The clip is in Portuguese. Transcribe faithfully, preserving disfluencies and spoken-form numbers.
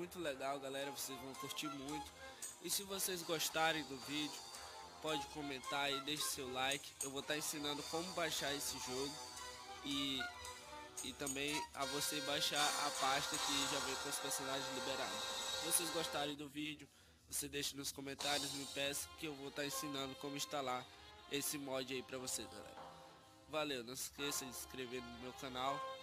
muito legal, galera, vocês vão curtir muito. E se vocês gostarem do vídeo, pode comentar e deixe seu like. Eu vou estar ensinando como baixar esse jogo e, e também a você baixar a pasta que já vem com os personagens liberados. Se vocês gostarem do vídeo, você deixa nos comentários, me peça que eu vou estar ensinando como instalar esse mod aí pra vocês, galera. Valeu, não se esqueça de se inscrever no meu canal